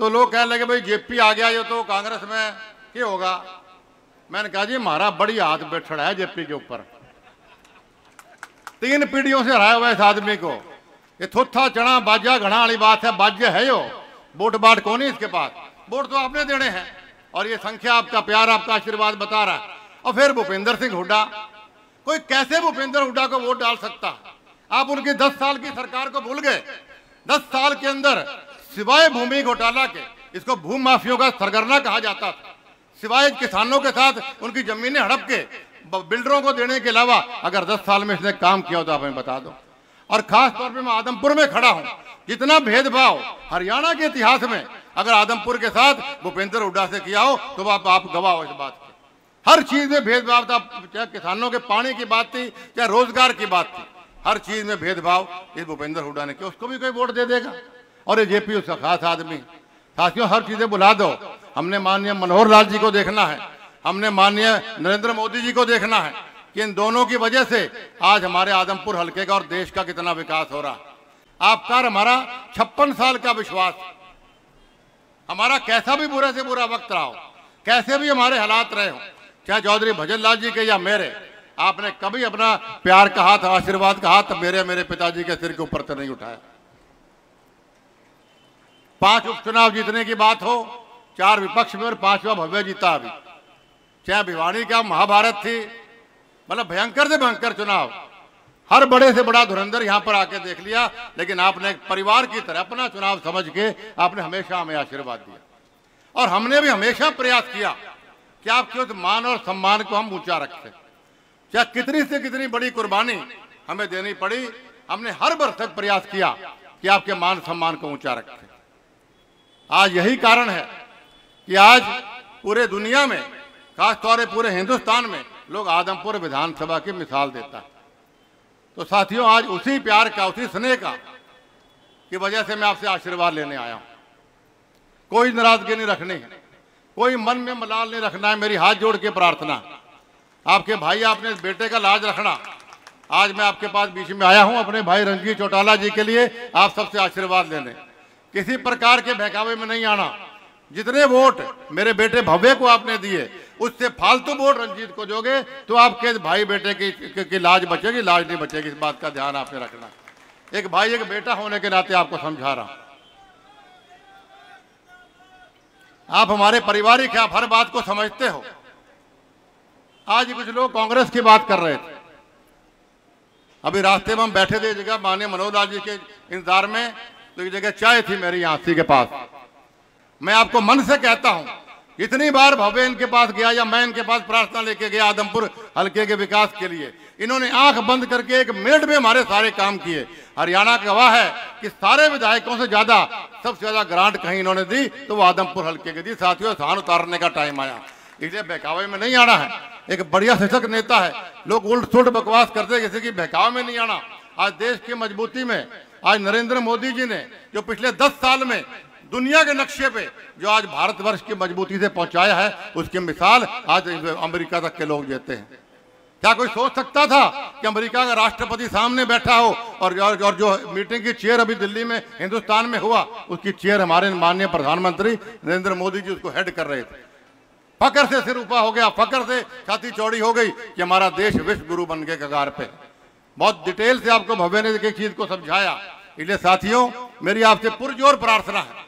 तो लोग कहने लगे भाई जेपी आ गया ये तो कांग्रेस में क्या होगा। मैंने कहा जी हमारा बड़ी हाथ बैठा है जेपी के ऊपर, 3 पीढ़ियों से हराया हुआ इस आदमी को। ये थोथा चना बाजा घना वाली बात है, बाजे है यो, वोट बाट कौन नहीं इसके पास, वोट तो आपने देने हैं। और ये संख्या आपका प्यार आपका आशीर्वाद बता रहा है। और फिर भूपेंद्र सिंह हुड्डा, कोई कैसे भूपेंद्र हुड्डा को वोट डाल सकता है। आप उनकी 10 साल की सरकार को भूल गए। 10 साल के अंदर सिवाय भूमि घोटाला के, इसको भूमि माफियों का सरगना कहा जाता था, सिवाय किसानों के साथ उनकी जमीनें हड़प के बिल्डरों को देने के अलावा अगर 10 साल में इसने काम किया हो तो आप हमें बता दो। और खास तौर पे मैं आदमपुर में खड़ा हूं, जितना भेदभाव हरियाणा के इतिहास में अगर आदमपुर के साथ भूपेंद्र हुड्डा से किया हो तो आप गवाह हो इस बात के। हर चीज में भेदभाव था, चाहे किसानों के पानी की बात थी, चाहे रोजगार की बात थी, हर चीज में भेदभाव इस भूपेंद्र हुड्डा ने किया। उसको भी कोई वोट दे देगा। और ये जेपी उसका खास आदमी। साथियों हर चीजें बुला दो। हमने माननीय मनोहर लाल जी को देखना है, हमने माननीय नरेंद्र मोदी जी को देखना है कि इन दोनों की वजह से आज हमारे आदमपुर हल्के का और देश का कितना विकास हो रहा है। आपका हमारा 56 साल का विश्वास, हमारा कैसा भी बुरे से बुरा वक्त रहा हो, कैसे भी हमारे हालात रहे हो, चाहे चौधरी भजन लाल जी के या मेरे, आपने कभी अपना प्यार का हाथ आशीर्वाद का हाथ मेरे पिताजी के सिर के ऊपर से नहीं उठाया। 5 उपचुनाव जीतने की बात हो, 4 विपक्ष में और 5वां भव्य जीता। अभी चाहे भिवानी का महाभारत थी, मतलब भयंकर से भयंकर चुनाव, हर बड़े से बड़ा धुरंधर यहां पर आके देख लिया, लेकिन आपने एक परिवार की तरह अपना चुनाव समझ के आपने हमेशा हमें आशीर्वाद दिया। और हमने भी हमेशा प्रयास किया कि आपके उस मान और सम्मान को हम ऊंचा रखें, चाहे कितनी से कितनी बड़ी कुर्बानी हमें देनी पड़ी, हमने हर भरसक प्रयास किया कि आपके मान सम्मान को ऊंचा रखें। आज यही कारण है कि आज पूरे दुनिया में, खासतौर पर पूरे हिंदुस्तान में लोग आदमपुर विधानसभा की मिसाल देता है। तो साथियों आज उसी प्यार का, उसी स्नेह का की वजह से मैं आपसे आशीर्वाद लेने आया हूं। कोई नाराजगी नहीं रखनी है, कोई मन में मलाल नहीं रखना है। मेरी हाथ जोड़ के प्रार्थना, आपके भाई आपने बेटे का लाज रखना। आज मैं आपके पास बीच में आया हूं अपने भाई रणजीत चौटाला जी के लिए आप सबसे आशीर्वाद लेने। किसी प्रकार के बहकावे में नहीं आना। जितने वोट मेरे बेटे भव्य को आपने दिए, उससे फालतू वोट रंजीत को दोगे तो आपके भाई बेटे की लाज बचेगी, लाज नहीं बचेगी। इस बात का ध्यान आपने रखना। एक भाई एक बेटा होने के नाते आपको समझा रहा हूं। आप हमारे पारिवारिक हैं, आप हर बात को समझते हो। आज कुछ लोग कांग्रेस की बात कर रहे थे, अभी रास्ते में हम बैठे थे जगह माननीय मनोहर लाल जी के इंतजार में, तो एक जगह चाय थी मेरी यहाँ के पास। मैं आपको मन से कहता हूं, इतनी बार भव्य इनके पास गया या मैं इनके पास प्रार्थना लेके गया आदमपुर हल्के के विकास के लिए, इन्होंने आंख बंद करके 1 मिनट में हमारे सारे काम किए। हरियाणा का गवाह है कि सारे विधायकों से ज्यादा, सबसे ज्यादा ग्रांट कहीं इन्होंने दी तो वो आदमपुर हल्के की दी। साथियों स्थान उतारने का टाइम आया, इसलिए बहकावे में नहीं आना है। एक बढ़िया सशक्त नेता है, लोग उल्ट सुल्ट बकवास करते, किसी की बहकावे में नहीं आना। आज देश की मजबूती में आज नरेंद्र मोदी जी ने जो पिछले 10 साल में दुनिया के नक्शे पे जो आज भारतवर्ष की मजबूती से पहुंचाया है, उसकी मिसाल आज अमेरिका तक के लोग देते हैं। क्या कोई सोच सकता था कि अमेरिका का राष्ट्रपति सामने बैठा हो और जो मीटिंग की चेयर अभी दिल्ली में हिंदुस्तान में हुआ, उसकी चेयर हमारे माननीय प्रधानमंत्री नरेंद्र मोदी जी उसको हेड कर रहे थे। फकर से सिर ऊपर हो गया, फकर से छाती चौड़ी हो गई कि हमारा देश विश्व गुरु बन के कगार पे। बहुत डिटेल से आपको भव्य ने एक चीज को समझाया। इसलिए साथियों मेरी आपसे पुरजोर प्रार्थना है,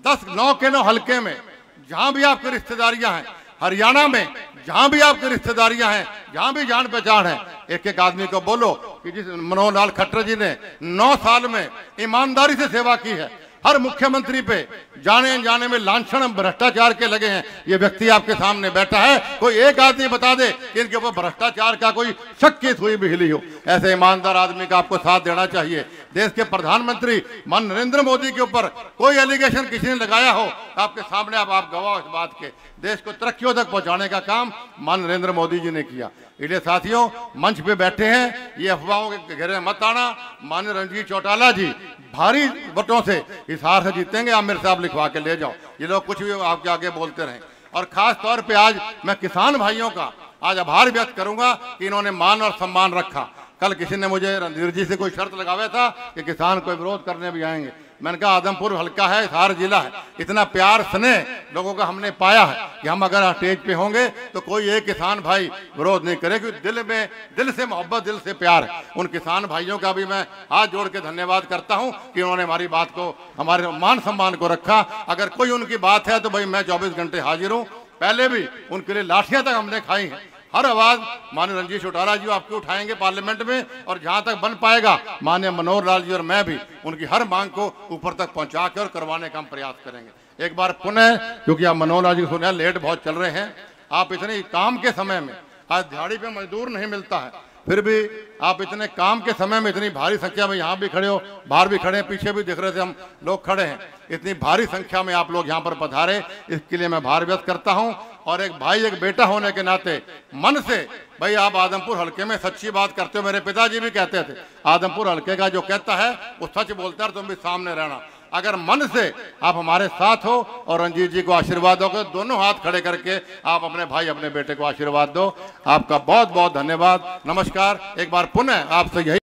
9 के 9 हल्के में जहां भी आपकी रिश्तेदारियां हैं, हरियाणा में जहां भी आपकी रिश्तेदारियां हैं, जहां भी जान पहचान है, एक एक आदमी को बोलो कि जिस मनोहर लाल खट्टर जी ने 9 साल में ईमानदारी से सेवा की है, हर मुख्यमंत्री पे जाने अनजाने में लांछन भ्रष्टाचार के लगे हैं, ये व्यक्ति आपके सामने बैठा है। कोई एक आदमी बता दे कि इनके ऊपर भ्रष्टाचार का कोई शक की सुई भी हिली हो। ऐसे ईमानदार आदमी का आपको साथ देना चाहिए। देश के प्रधानमंत्री मान नरेंद्र मोदी के ऊपर कोई एलिगेशन किसी ने लगाया हो, आपके सामने आप गवाह इस बात के। देश को तरक्कियों तक पहुंचाने का काम मान नरेंद्र मोदी जी ने किया। इसलिए साथियों मंच पे बैठे हैं, ये अफवाहों के घेरे में मत आना। माननीय रणजीत चौटाला जी भारी वोटों से इस हार से जीतेंगे, आप मेरे साहब लिखवा के ले जाओ। ये लोग कुछ भी आपके आगे बोलते रहें। और खास तौर पे आज मैं किसान भाइयों का आज आभार व्यक्त करूंगा कि इन्होंने मान और सम्मान रखा। कल किसी ने मुझे रणधीर जी से कोई शर्त लगाया था कि किसान कोई विरोध करने भी आएंगे, मैंने कहा आदमपुर हल्का है, हिसार जिला है, इतना प्यार स्नेह लोगों का हमने पाया है कि हम अगर स्टेज पे होंगे तो कोई एक किसान भाई विरोध नहीं करे, क्योंकि दिल से मोहब्बत, दिल से प्यार है। उन किसान भाइयों का भी मैं हाथ जोड़ के धन्यवाद करता हूं कि उन्होंने हमारी बात को, हमारे मान सम्मान को रखा। अगर कोई उनकी बात है तो भाई मैं 24 घंटे हाजिर हूं। पहले भी उनके लिए लाठियां तक हमने खाई हैं। हर आवाज माननीय रणजीत चौटाला जी आपके उठाएंगे पार्लियामेंट में, और जहां तक बन पाएगा माननीय मनोहर लाल जी और मैं भी उनकी हर मांग को ऊपर तक पहुंचा कर करवाने का हम प्रयास करेंगे। एक बार पुनः, क्योंकि आप मनोहर लाल जी सुना लेट बहुत चल रहे हैं, आप इतने काम के समय में, आज दिहाड़ी पे मजदूर नहीं मिलता है, फिर भी आप इतने काम के समय में इतनी भारी संख्या में यहाँ भी खड़े हो, बाहर भी खड़े हैं, पीछे भी दिख रहे थे हम लोग खड़े हैं, इतनी भारी संख्या में आप लोग यहाँ पर पधारे, इसके लिए मैं आभार व्यक्त करता हूँ। और एक भाई एक बेटा होने के नाते मन से भाई आप आदमपुर हल्के में सच्ची बात करते हो। मेरे पिताजी भी कहते थे आदमपुर हल्के का जो कहता है वो सच बोलता है, तुम भी सामने रहना। अगर मन से आप हमारे साथ हो और रणजीत जी को आशीर्वाद दोगे, दोनों हाथ खड़े करके आप अपने भाई अपने बेटे को आशीर्वाद दो। आपका बहुत बहुत धन्यवाद, नमस्कार। एक बार पुनः आपसे यही